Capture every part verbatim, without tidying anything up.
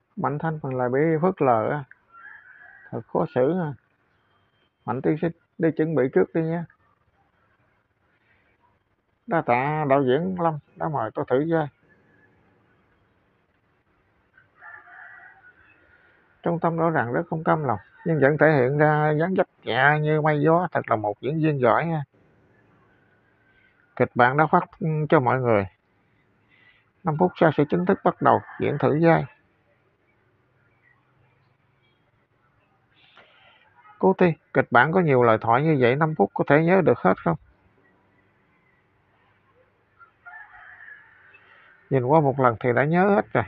Mạnh Thanh mình lại bị phớt lờ á, thật khó xử ha. Mạnh tiên sinh đi chuẩn bị trước đi nha. Đa tạ đạo diễn Lâm đã mời tôi thử vai. Trong tâm rõ ràng rất không cam lòng, nhưng vẫn thể hiện ra dáng dấp nhẹ như mây gió, thật là một diễn viên giỏi nha. Kịch bản đã phát cho mọi người. năm phút sau sẽ chính thức bắt đầu diễn thử vai. Cô Ti, kịch bản có nhiều lời thoại như vậy, năm phút có thể nhớ được hết không? Nhìn qua một lần thì đã nhớ hết rồi.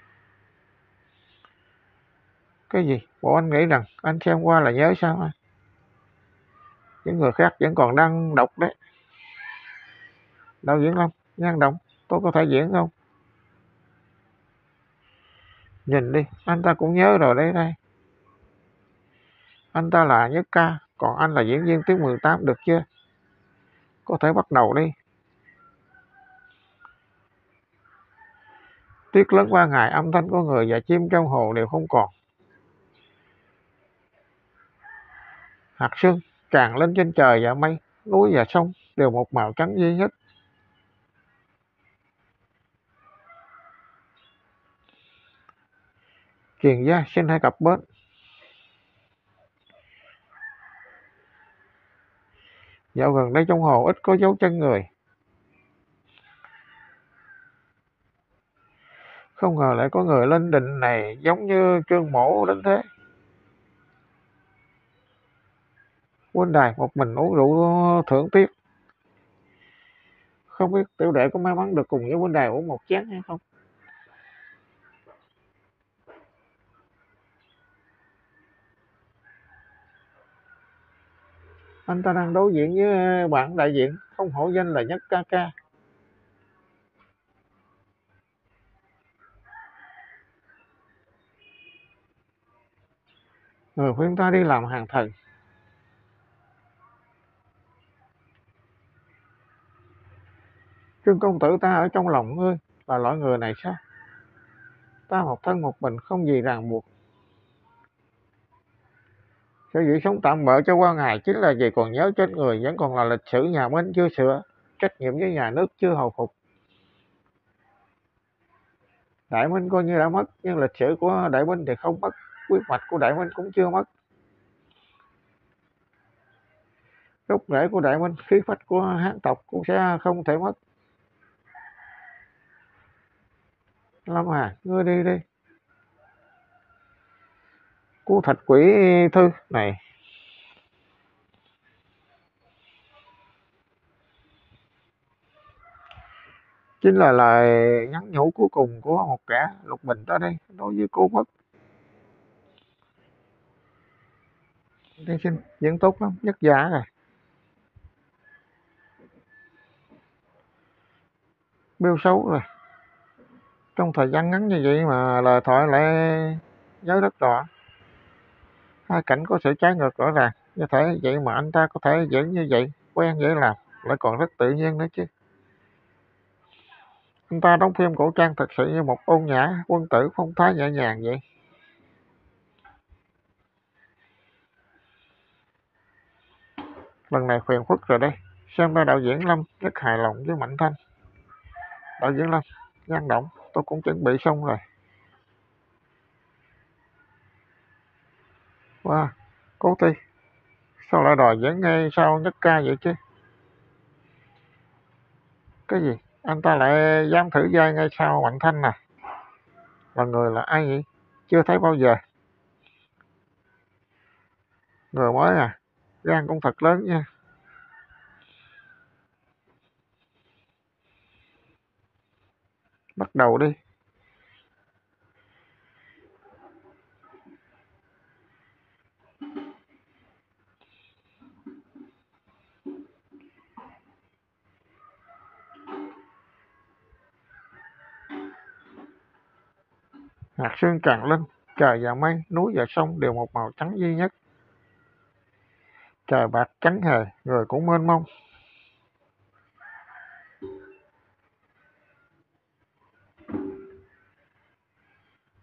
Cái gì? Bộ anh nghĩ rằng anh xem qua là nhớ sao à? Những người khác vẫn còn đang đọc đấy. Đạo diễn Lâm, Nhan Động, tôi có thể diễn không? Nhìn đi, anh ta cũng nhớ rồi đấy đây. Anh ta là Nhất Ca, còn anh là diễn viên tiếng mười tám, được chưa? Có thể bắt đầu đi. Tuyết lớn qua ngày, âm thanh của người và chim trong hồ đều không còn. Hạt sương tràn lên trên trời và mây, núi và sông đều một màu trắng duy nhất. Kiền gia xin hai cặp bến. Dạo gần đây trong hồ ít có dấu chân người. Không ngờ lại có người lên đình này giống như Trương Mổ đến thế. Huynh đài một mình uống rượu thưởng tiếc. Không biết tiểu đệ có may mắn được cùng với huynh đài uống một chén hay không? Anh ta đang đối diện với bạn đại diện, không hổ danh là Nhất Ca Ca. Người khuyên ta đi làm hàng thần. Trương công tử ta ở trong lòng ngươi là loại người này sao? Ta một thân một mình không gì ràng buộc. Sở dĩ sống tạm bợ cho qua ngày chính là vì còn nhớ trên người vẫn còn là lịch sử nhà Minh chưa sửa, trách nhiệm với nhà nước chưa hồi phục. Đại Minh coi như đã mất, nhưng lịch sử của Đại Minh thì không mất, quyết mạch của Đại Minh cũng chưa mất. Gốc rễ của Đại Minh, khí phách của Hán tộc cũng sẽ không thể mất. Lâm Hà, ngươi đi đi. Cú thạch quỷ thư này chính là lời nhắn nhủ cuối cùng của một kẻ lục bình tới đây đối với cô mất. Tiên sinh diễn tốt lắm, nhất giả rồi. Biêu xấu rồi. Trong thời gian ngắn như vậy mà lời thoại lại nhớ rất rõ. Hai cảnh có sự trái ngược rõ ràng. Như thế vậy mà anh ta có thể diễn như vậy, quen dễ làm, lại còn rất tự nhiên nữa chứ. Anh ta đóng phim cổ trang thật sự như một ôn nhã quân tử, phong thái nhẹ nhàng vậy. Lần này phiền phức rồi đây. Xem ra đạo diễn Lâm rất hài lòng với Mạnh Thanh. Đạo diễn Lâm, Nhan Động, tôi cũng chuẩn bị xong rồi. Wow, Cố Ti, sao lại đòi diễn ngay sau Nhất Ca vậy chứ? Cái gì? Anh ta lại dám thử vai ngay sau Mạnh Thanh à? Là người là ai vậy? Chưa thấy bao giờ. Người mới à? Gan cũng thật lớn nha. Bắt đầu đi. Hạt sương tràn lên, trời và mây, núi và sông đều một màu trắng duy nhất. Trời bạc trắng hề, người cũng mênh mông.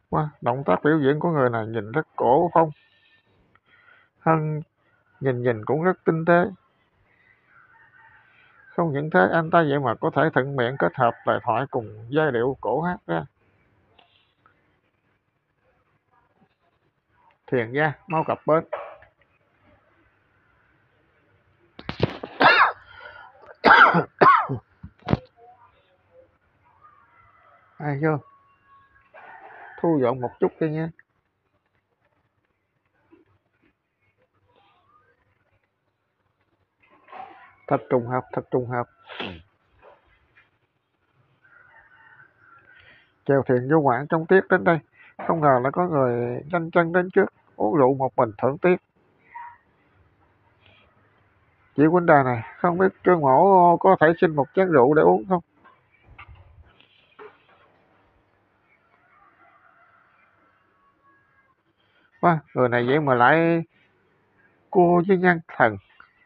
Wow, động tác biểu diễn của người này nhìn rất cổ phong, hơn nhìn nhìn cũng rất tinh tế. Không những thế, anh ta vậy mà có thể thuận miệng kết hợp lời thoại cùng giai điệu cổ hát ra. Thuyền gia, mau cập bến. Ai vô, thu dọn một chút đi nha. Thật trùng hợp, thật trùng hợp. Chèo thuyền vô quảng trong tiết đến đây, không ngờ là có người nhanh chân đến trước, uống rượu một mình thưởng tiết. Chị huynh đài này, không biết Trương Mổ có thể xin một chén rượu để uống không? Wow, người này vậy mà lại cua với Nhan Thần.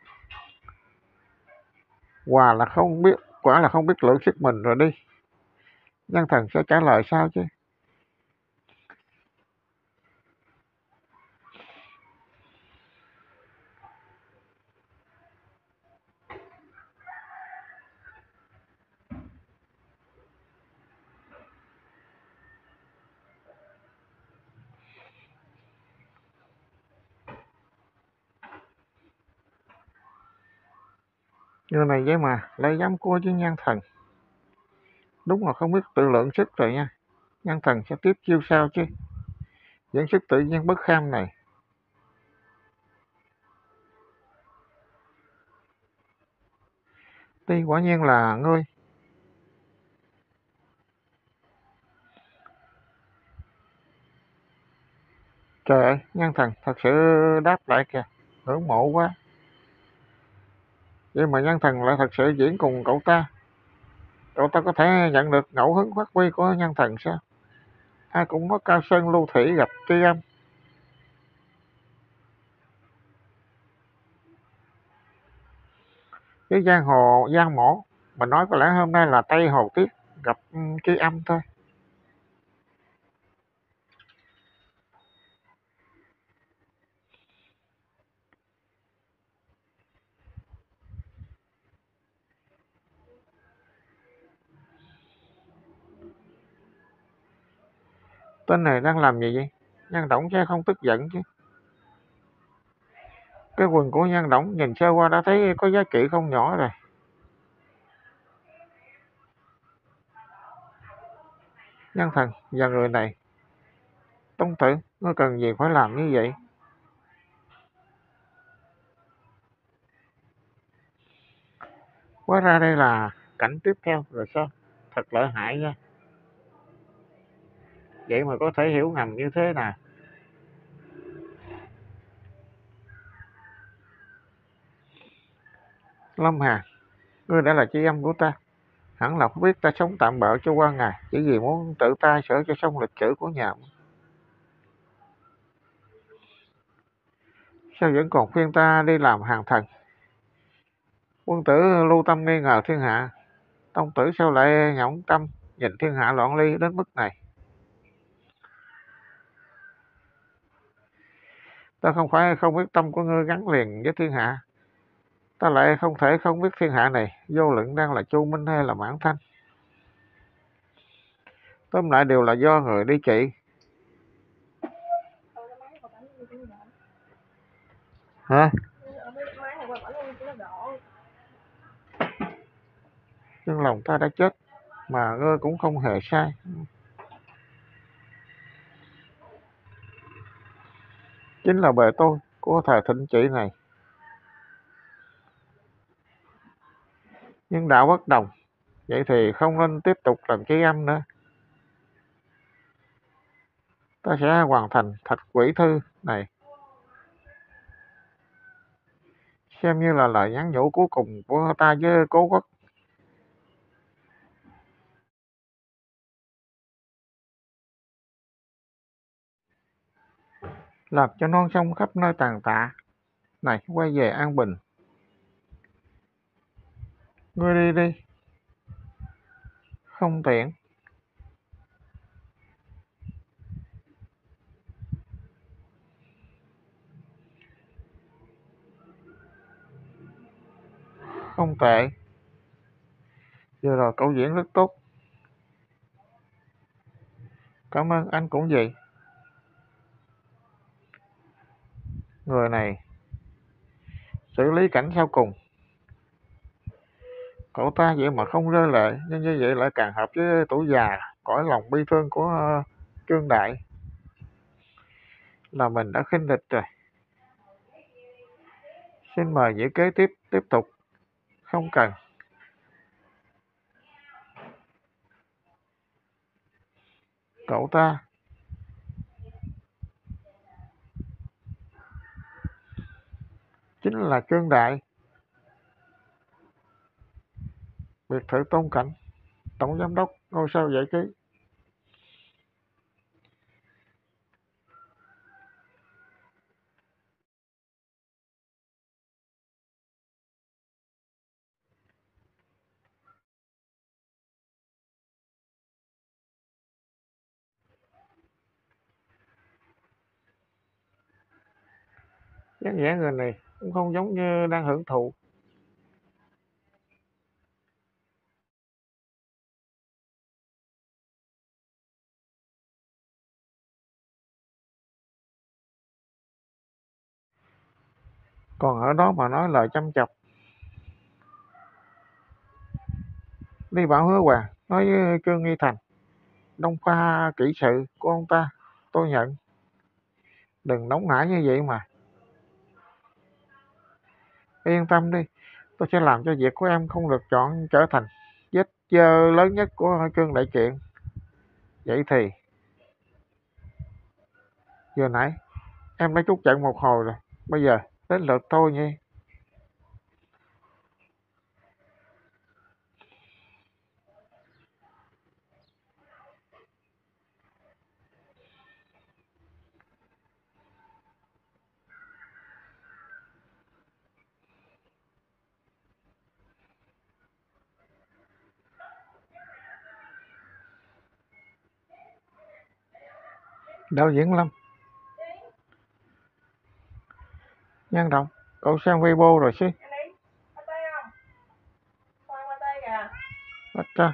Quả là không biết, quả là không biết lượng sức mình rồi đi. Nhan Thần sẽ trả lời sao chứ? Người này vậy mà lại dám cua với Nhan Thần. Đúng là không biết tự lượng sức rồi nha. Nhan Thần sẽ tiếp chiêu sao chứ? Dẫn sức tự nhiên bất kham này. Tuy quả nhiên là ngươi. Trời ơi, Nhan Thần thật sự đáp lại kìa. Ngưỡng mộ quá. Vậy mà Nhan Thần lại thật sự diễn cùng cậu ta. Cậu ta có thể nhận được ngẫu hứng phát huy của Nhan Thần sao? Ai cũng có cao sơn lưu thủy gặp tri âm. Cái giang hồ giang mổ, mình nói có lẽ hôm nay là Tây Hồ Tiết gặp tri âm thôi. Tên này đang làm gì vậy? Nhan Đổng sẽ không tức giận chứ? Cái quần của Nhan Đổng nhìn sơ qua đã thấy có giá trị không nhỏ rồi. Nhan Thần và người này, Tông Tử, ngươi cần gì phải làm như vậy? Hóa ra đây là cảnh tiếp theo rồi sao? Thật lợi hại nha. Vậy mà có thể hiểu ngầm như thế nè. Lâm Hà, ngươi đã là chị em của ta. Hẳn là không biết ta sống tạm bợ cho qua ngày, chỉ vì muốn tự tay sửa cho xong lịch sử của nhà. Sao vẫn còn khuyên ta đi làm hàng thần? Quân tử lưu tâm nghi ngờ thiên hạ. Tông tử sao lại nhõng tâm nhìn thiên hạ loạn ly đến mức này? Ta không phải không biết tâm của ngươi gắn liền với thiên hạ. Ta lại không thể không biết thiên hạ này vô luận đang là Chu Minh hay là Mãn Thanh. Tóm lại đều là do người đi trị. Hả? Nhưng lòng ta đã chết, mà ngươi cũng không hề sai. Chính là bề tôi của thời thịnh trị này. Nhưng đạo bất đồng, vậy thì không nên tiếp tục làm tri âm nữa. Ta sẽ hoàn thành thạch quỷ thư này, xem như là lời nhắn nhủ cuối cùng của ta với Cố Quốc. Làm cho non sông khắp nơi tàn tạ này quay về an bình. Ngươi đi đi, không tiện. không tệ. Vừa rồi cậu diễn rất tốt. Cảm ơn, anh cũng vậy. Người này xử lý cảnh sau cùng. Cậu ta vậy mà không rơi lệ, nhưng như vậy lại càng hợp với tuổi già, cõi lòng bi thương của ờ, Trương Đại. Là mình đã khinh địch rồi. Xin mời diễn kế tiếp tiếp tục. Không cần. Cậu ta chính là Trương Đại, biệt thự Tôn Cảnh, tổng giám đốc ngôi sao giải trí. Dáng vẻ người này cũng không giống như đang hưởng thụ. Còn ở đó mà nói lời chăm chọc. Đi bảo Hứa Hoàng nói với Trương Nghi Thành, Đông Pha kỹ sự của ông ta tôi nhận. Đừng nóng nảy như vậy mà. Yên tâm đi, tôi sẽ làm cho việc của em không được chọn trở thành vết dơ lớn nhất của Trương Đại Kiện. Vậy thì vừa nãy em đã trút giận một hồi rồi, bây giờ đến lượt tôi nhỉ. Đạo diễn Lâm, Nhân Động, cậu xem Weibo rồi chứ? Ít ra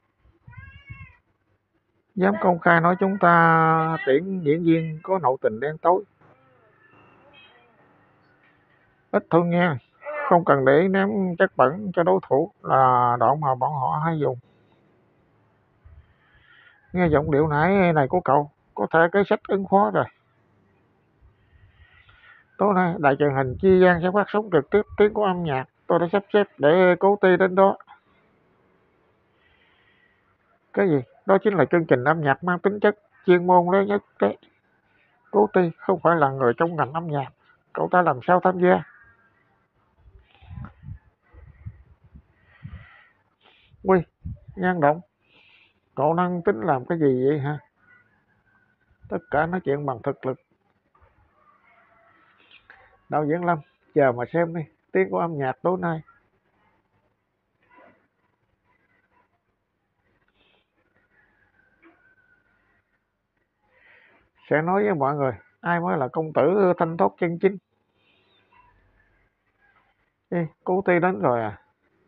dám công khai nói chúng ta tuyển diễn viên có nội tình đen tối. Ít thôi nha, không cần để ném chất bẩn cho đối thủ là đoạn mà bọn họ hay dùng. Nghe giọng điệu nãy này của cậu có thể cái sách ứng phó rồi. Tối nay đài truyền hình Chi Giang sẽ phát sóng trực tiếp tiếng của âm nhạc. Tôi đã sắp xếp để Cố Ti đến đó. Cái gì? Đó chính là chương trình âm nhạc mang tính chất chuyên môn lớn nhất đấy. Cố Ti không phải là người trong ngành âm nhạc, cậu ta làm sao tham gia? Ui, Nhan Động, cậu đang tính làm cái gì vậy hả? Tất cả nói chuyện bằng thực lực. Đạo diễn Lâm, chờ mà xem đi, tiếng của âm nhạc tối nay. Sẽ nói với mọi người ai mới là công tử thanh thoát chân chính. Ê, Cố Ti đến rồi à?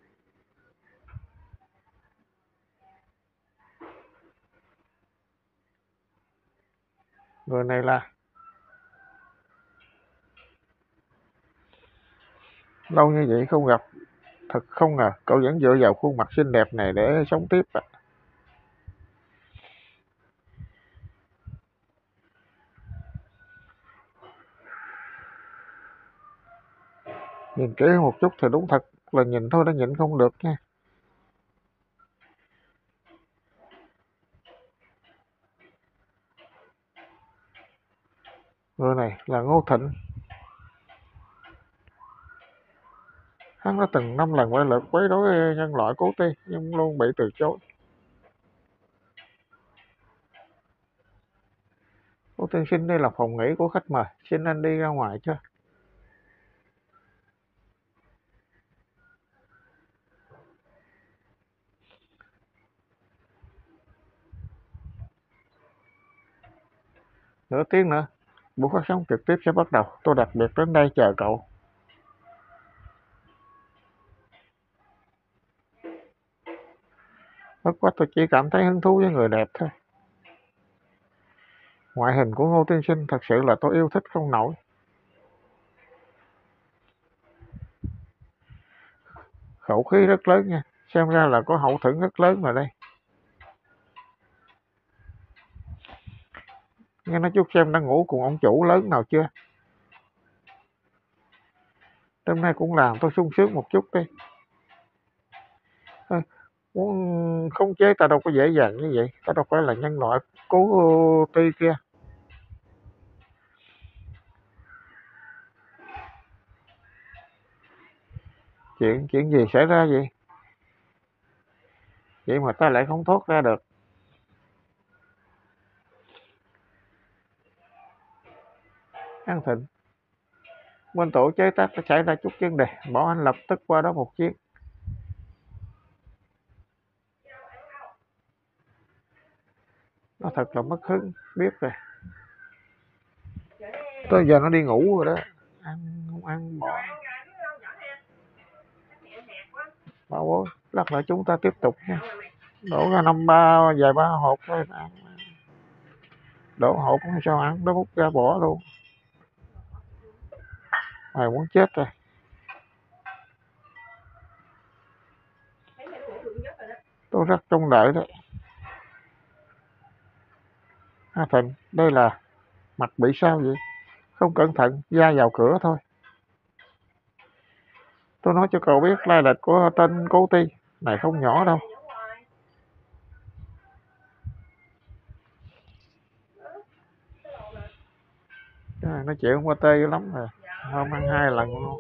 Người này là lâu như vậy không gặp. Thật không ngờ cậu vẫn dựa vào khuôn mặt xinh đẹp này để sống tiếp à. Nhìn kỹ một chút thì đúng thật là nhìn thôi đã nhịn không được nha. Người này là Ngô Thịnh. Hắn đã từng năm lần quay lượt quấy rối nhân loại Cố Ti nhưng luôn bị từ chối. Cố tiên sinh, đây là phòng nghỉ của khách mời, xin anh đi ra ngoài chứ. Nửa tiếng nữa buổi phát sóng trực tiếp sẽ bắt đầu, tôi đặc biệt đến đây chờ cậu. Bất quá tôi chỉ cảm thấy hứng thú với người đẹp thôi. Ngoại hình của Ngô Tiên Sinh thật sự là tôi yêu thích không nổi. Khẩu khí rất lớn nha, xem ra là có hậu thuẫn rất lớn rồi đây. Nghe nói chút xem đã ngủ cùng ông chủ lớn nào chưa? Đêm nay cũng làm tôi sung sướng một chút đi. À, muốn khống chế ta đâu có dễ dàng như vậy, ta đâu phải là nhân loại cố ti kia. Chuyện chuyện gì xảy ra vậy? Vậy mà ta lại không thoát ra được. An Thịnh, bên tổ chế tác đã xảy ra chút vấn đề, bảo anh lập tức qua đó một chuyến. Nó thật là mất hứng, biết rồi. Tới giờ nó đi ngủ rồi đó. Ăn không ăn bỏ. Bảo bố, lát nữa chúng ta tiếp tục nha. Đổ ra năm ba vài ba hộp thôi. Đổ hộp không sao ăn, nó hút ra bỏ luôn. Mày muốn chết rồi. Tôi rất trông đợi đấy. À, Thịnh, đây là mặt bị sao vậy? Không cẩn thận, da vào cửa thôi. Tôi nói cho cậu biết lai lịch của tên Cố Ti này không nhỏ đâu. À, nói chuyện qua tê lắm rồi. Hôm ăn hai lần luôn.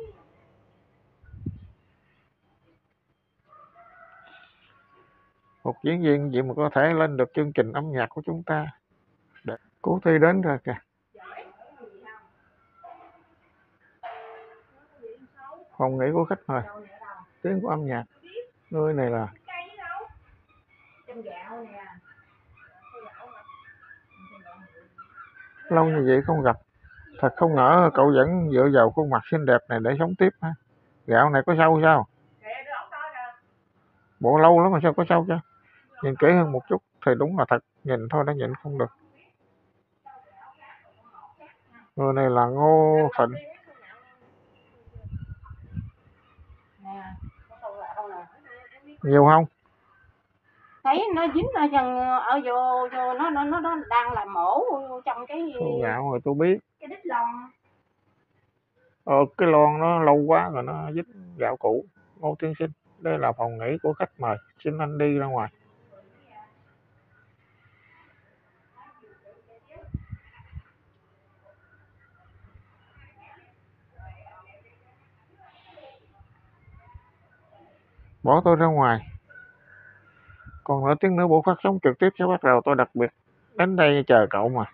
Một diễn viên gì mà có thể lên được chương trình âm nhạc của chúng ta. Cố Ti đến rồi kìa. Phòng nghỉ của khách mời. Tiếng của âm nhạc. Nơi này là lâu như vậy không gặp. Thật không ngờ cậu vẫn dựa vào khuôn mặt xinh đẹp này để sống tiếp ha. Gạo này có sâu sao? Bộ lâu lắm mà sao có sâu chứ? Nhìn kỹ hơn một chút thì đúng là thật. Nhìn thôi đã nhìn không được. Người này là Ngô Thịnh. Nhiều không? Thấy nó dính ở chân ở vô, vô nó nó nó đang làm mổ trong cái Số gạo rồi tôi biết. Cái đít lon. Ờ, cái lon nó lâu quá rồi nó dính gạo cũ. Ngô Tiên Sinh, đây là phòng nghỉ của khách mời, xin anh đi ra ngoài. Bỏ tôi ra ngoài. Còn nửa tiếng nữa buổi phát sóng trực tiếp sẽ bắt đầu, tôi đặc biệt đến đây chờ cậu mà.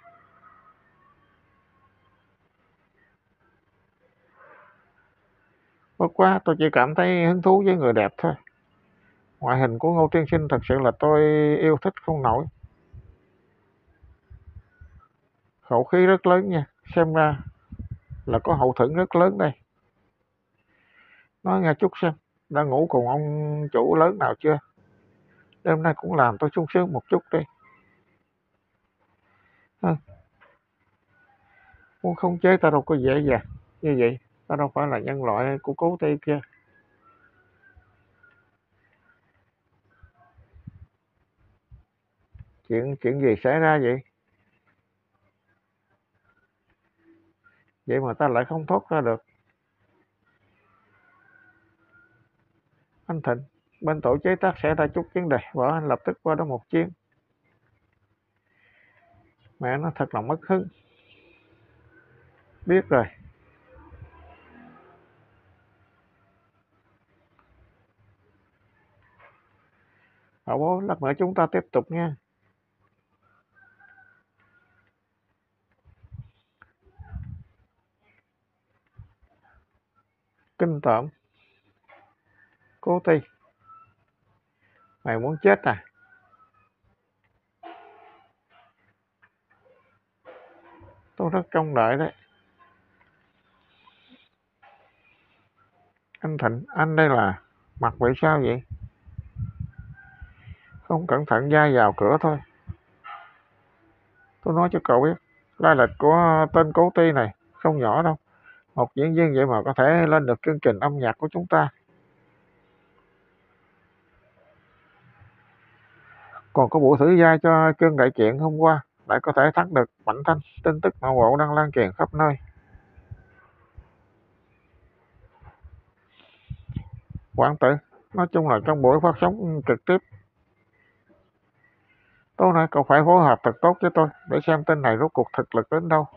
Bất quá tôi chỉ cảm thấy hứng thú với người đẹp thôi. Ngoại hình của Ngô Tiên Sinh thật sự là tôi yêu thích không nổi. Khẩu khí rất lớn nha, xem ra là có hậu thuẫn rất lớn đây. Nói nghe chút xem, đã ngủ cùng ông chủ lớn nào chưa? Đêm nay cũng làm tôi sung sướng một chút đi. À, muốn khống chế ta đâu có dễ dàng như vậy. Ta đâu phải là nhân loại của Cố Ti kia. Chuyện chuyện gì xảy ra vậy? Vậy mà ta lại không thoát ra được. Anh Thịnh, bên tổ chế tác sẽ ra chút vấn đề, bảo anh lập tức qua đó một chuyến. Mẹ nó thật là mất hứng. Biết rồi. Bảo bố, lát nữa chúng ta tiếp tục nha. Kinh tởm. Cố Ti, mày muốn chết à? Tôi rất trông đợi đấy. Anh Thịnh, anh đây là mặt bị sao vậy? Không cẩn thận dai vào cửa thôi. Tôi nói cho cậu biết, lai lịch của tên Cố Ti này không nhỏ đâu. Một diễn viên vậy mà có thể lên được chương trình âm nhạc của chúng ta. Còn có buổi thử vai cho chương đại chuyện hôm qua, lại có thể thắng được Mạnh Thanh. Tin tức nội bộ đang lan truyền khắp nơi. Quảng tử, nói chung là trong buổi phát sóng trực tiếp tối nay cậu phải phối hợp thật tốt với tôi để xem tên này rốt cuộc thực lực đến đâu.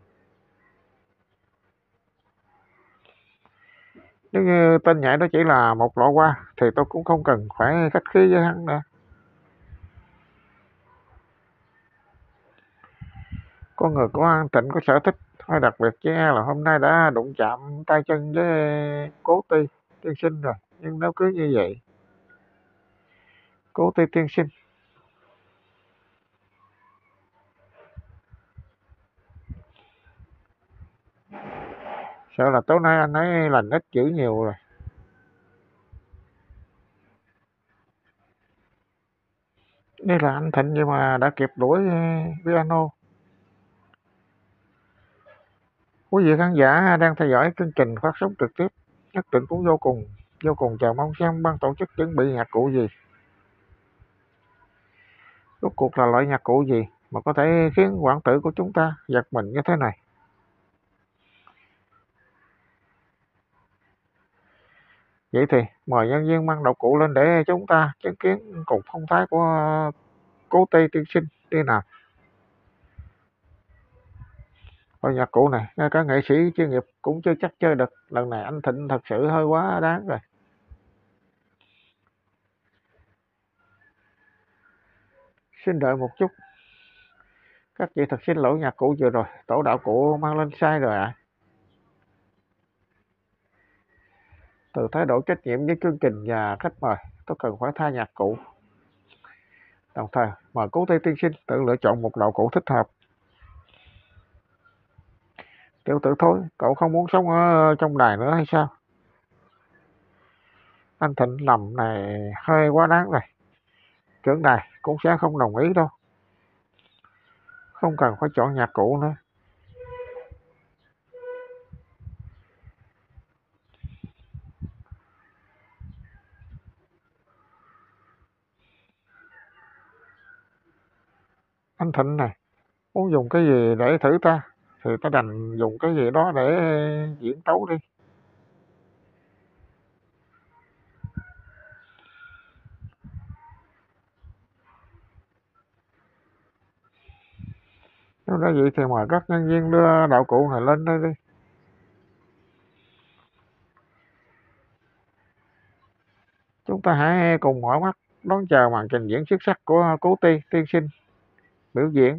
Nếu như tên nhảy đó chỉ là một lọ hoa thì tôi cũng không cần phải khách khí với hắn nữa. Con người của An Tịnh có sở thích hơi đặc biệt với e là hôm nay đã đụng chạm tay chân với Cố Ti tiên sinh rồi. Nhưng nếu cứ như vậy, Cố Ti tiên sinh sợ là tối nay anh ấy lành ít chữ nhiều rồi. Đây là anh Thịnh nhưng mà đã kịp đuổi piano. Quý vị khán giả đang theo dõi chương trình phát sóng trực tiếp nhất định cũng vô cùng vô cùng chờ mong xem ban tổ chức chuẩn bị nhạc cụ gì. Rốt cuộc là loại nhạc cụ gì mà có thể khiến quản tử của chúng ta giật mình như thế này. Vậy thì mời nhân viên mang đạo cụ lên để chúng ta chứng kiến cùng phong thái của Cố Ti tiên sinh đi nào. Loại nhạc cụ này ngay cả nghệ sĩ chuyên nghiệp cũng chưa chắc chơi được. Lần này anh Thịnh thật sự hơi quá đáng rồi. Xin đợi một chút. Các vị thật xin lỗi, nhạc cụ vừa rồi tổ đạo cụ mang lên sai rồi ạ. À. Từ thái độ trách nhiệm với chương trình và khách mời, tôi cần phải thay nhạc cụ. Đồng thời mời Cố Ti tiên sinh tự lựa chọn một đạo cụ thích hợp. Tiểu tử thối, cậu không muốn sống ở trong đài nữa hay sao? Anh Thịnh lầm này hơi quá đáng rồi. Trưởng đài cũng sẽ không đồng ý đâu. Không cần phải chọn nhạc cụ nữa. Anh Thịnh này, muốn dùng cái gì để thử ta, thì ta đành dùng cái gì đó để diễn tấu đi. Nếu đã vậy thì mời các nhân viên đưa đạo cụ này lên đây đi. Chúng ta hãy cùng mở mắt đón chờ màn trình diễn xuất sắc của Cố Ti tiên sinh biểu diễn.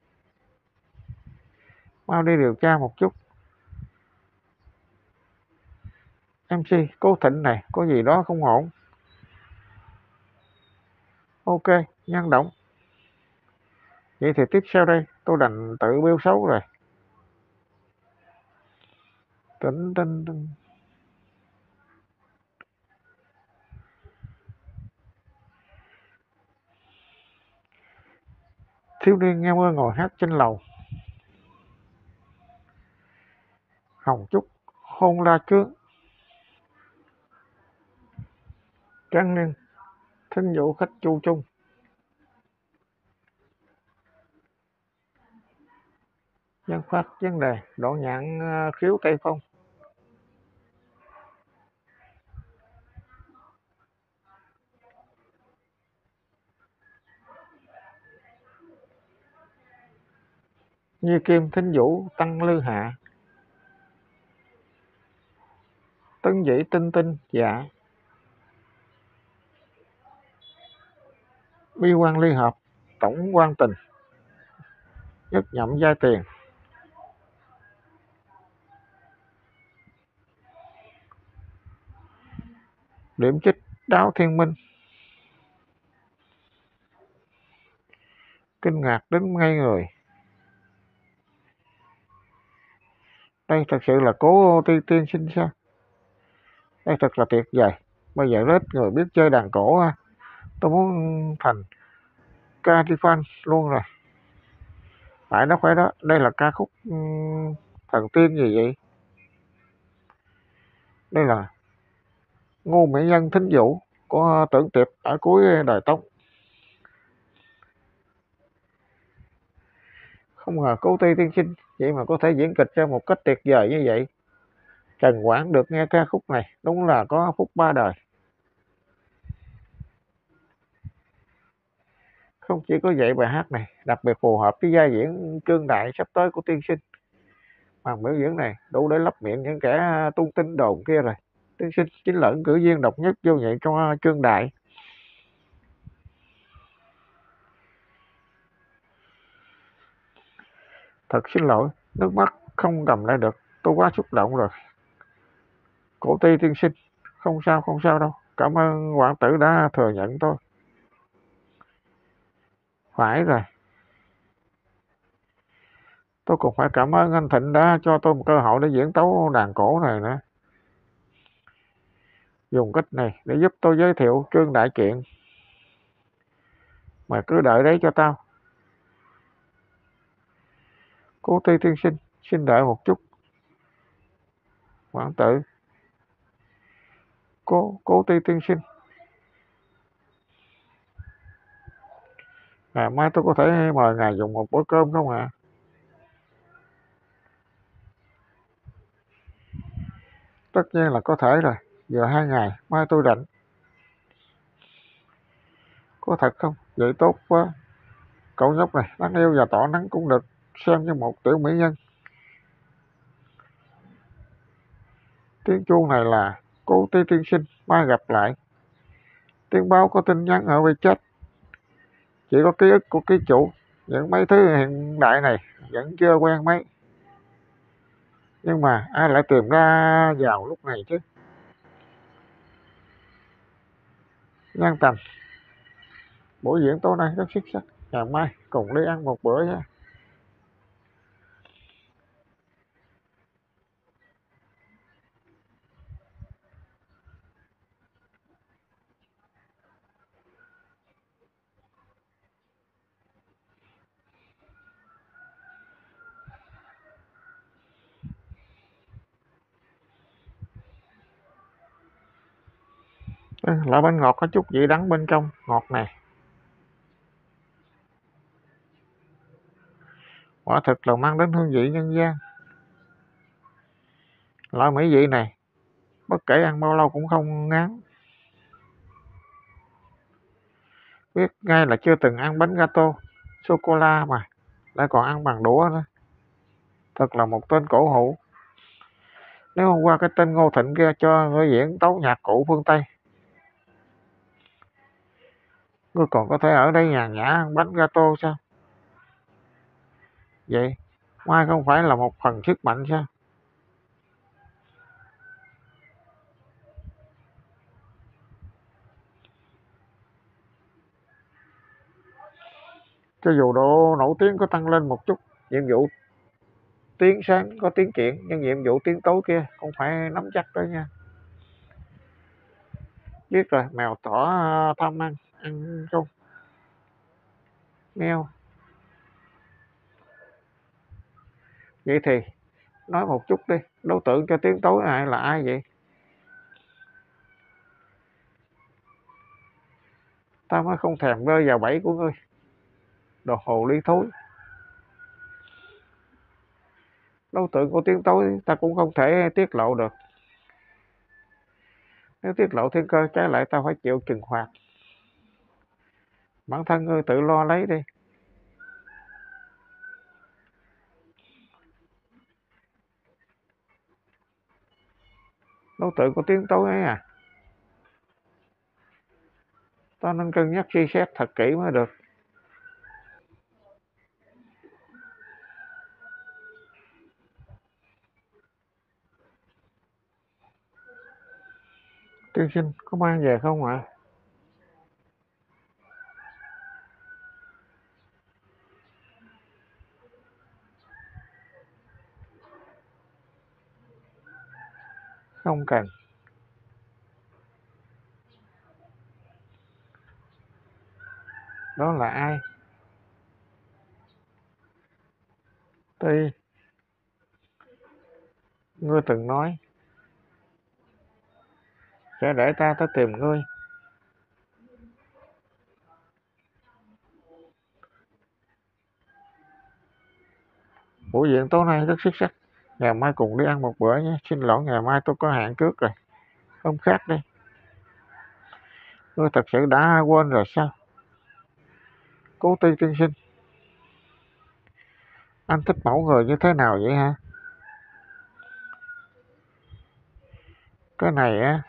Mau đi điều tra một chút. em xê Cố Thịnh này có gì đó không ổn. Ok, nhân động. Vậy thì tiếp sau đây tôi đành tự bêu xấu rồi. Tỉnh tinh tinh. Thiếu niên nghe mưa ngồi hát trên lầu. Hồng Trúc hôn la cước. Trăng niên thính dụ khách chu chung. Nhân phát vấn đề đoạn nhạn khiếu Tây Phong. Như kim thính vũ tăng lư hạ. Tấn dĩ tinh tinh dạ. Bi quan liên hợp tổng quan tình. Nhất nhậm giai tiền. Điểm chích đáo thiên minh. Kinh ngạc đến ngay người. Đây thật sự là Cố Ti tiên sinh sao? Đây thật là tuyệt vời. Bây giờ rất người biết chơi đàn cổ ha. Tôi muốn thành Carifan luôn rồi. Phải đó, phải đó. Đây là ca khúc um, thần tiên gì vậy? Đây là Ngô Mỹ Nhân Thính Vũ của Tưởng Tiệp ở cuối đời Tống. Không ngờ Cố Ti tiên sinh vậy mà có thể diễn kịch ra một cách tuyệt vời như vậy. Trần Quảng được nghe ca khúc này đúng là có phúc ba đời. Không chỉ có vậy, bài hát này đặc biệt phù hợp với vai diễn trương đại sắp tới của tiên sinh. Màn biểu diễn này đủ để lấp miệng những kẻ tung tin đồn kia rồi. Tiên sinh chính là ứng cử viên độc nhất vô nhị cho trương đại. Thật xin lỗi, nước mắt không cầm lại được, tôi quá xúc động rồi. Cổ Ti tiên sinh, không sao không sao đâu, cảm ơn hoàng tử đã thừa nhận tôi. Phải rồi, tôi cũng phải cảm ơn anh Thịnh đã cho tôi một cơ hội để diễn tấu đàn cổ này nữa. Dùng cách này để giúp tôi giới thiệu trương đại kiện. Mày cứ đợi đấy cho tao. Cố Ti tiên sinh, xin đợi một chút. Hoàng tử. Cố, cố Ti tiên sinh. Ngày mai tôi có thể mời ngài dùng một bữa cơm không ạ? À? Tất nhiên là có thể rồi. Giờ hai ngày, mai tôi rảnh. Có thật không? Vậy tốt quá. Cậu nhóc này, đáng yêu và tỏ nắng cũng được xem như một tiểu mỹ nhân. Tiếng chuông này là Cố Ti tiên sinh, mai gặp lại. Tiếng báo có tin nhắn ở WeChat. Chỉ có ký ức của ký chủ. Những mấy thứ hiện đại này vẫn chưa quen mấy. Nhưng mà ai lại tìm ra vào lúc này chứ? Nhân Tầm, buổi diễn tối nay rất xuất sắc. Ngày mai cùng đi ăn một bữa nha. Ừ, loại bánh ngọt có chút vị đắng bên trong, ngọt này. Quả thực là mang đến hương vị nhân gian. Loại mỹ vị này, bất kể ăn bao lâu cũng không ngán. Biết ngay là chưa từng ăn bánh gato sô-cô-la mà lại còn ăn bằng đũa nữa. Thật là một tên cổ hủ. Nếu hôm qua cái tên Ngô Thịnh kia cho ngươi diễn tấu nhạc cụ phương Tây, ngươi còn có thể ở đây nhàn nhã ăn bánh gato sao? Vậy mai không phải là một phần sức mạnh sao? Cho dù độ nổi tiếng có tăng lên một chút, nhiệm vụ tiếng sáng có tiếng chuyện, nhưng nhiệm vụ tiếng tối kia cũng phải nắm chắc đó nha. Biết rồi, mèo tỏ tham ăn, ăn không? Mèo. Vậy thì nói một chút đi, đối tượng cho tiếng tối này là ai vậy? Ta mới không thèm rơi vào bẫy của ngươi. Đồ hồ ly thối. Đối tượng của tiếng tối ta cũng không thể tiết lộ được. Nếu tiết lộ thiên cơ trái lại ta phải chịu trừng phạt. Bản thân ngươi tự lo lấy đi. Đối tượng của tiếng tối ấy à? Ta nên cân nhắc suy xét thật kỹ mới được. Tiên sinh có mang về không ạ? À? Không cần. Đó là ai? Tuy ngươi từng nói sẽ để ta tới tìm ngươi. Buổi diễn tối nay rất xuất sắc. Ngày mai cùng đi ăn một bữa nhé. Xin lỗi, ngày mai tôi có hẹn trước rồi. Hôm khác đi. Ngươi thật sự đã quên rồi sao? Cố Ti tiên sinh, anh thích mẫu người như thế nào vậy hả? Cái này á,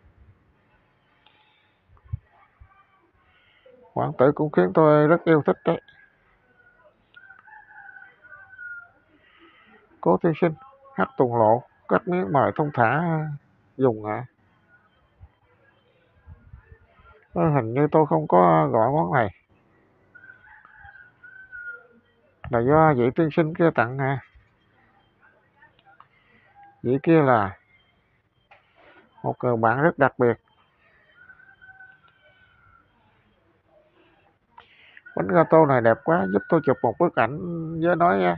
hoàng tử cũng khiến tôi rất yêu thích đấy. Cố tiên sinh, hát tuần lộ, cắt miếng mời thông thả dùng ạ. À? Hình như tôi không có gọi món này. Là do vị tiên sinh kia tặng à. Vị kia là một người bạn rất đặc biệt. Bánh gato này đẹp quá, giúp tôi chụp một bức ảnh với nói nha.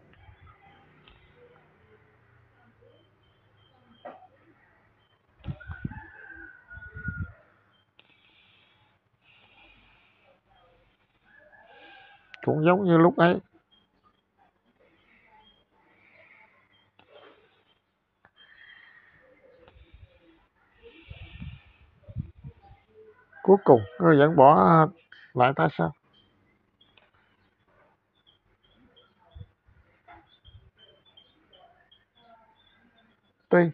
Cũng giống như lúc ấy. Cuối cùng, ngươi vẫn bỏ lại ta sao? Tuy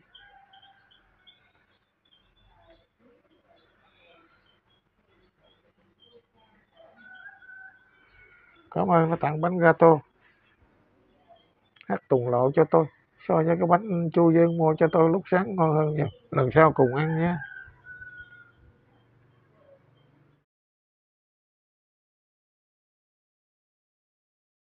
cảm ơn đã tặng bánh gato. Hát tuần lộ cho tôi so với cái bánh chu Dương mua cho tôi lúc sáng ngon hơn nhiều. Lần sau cùng ăn nhé.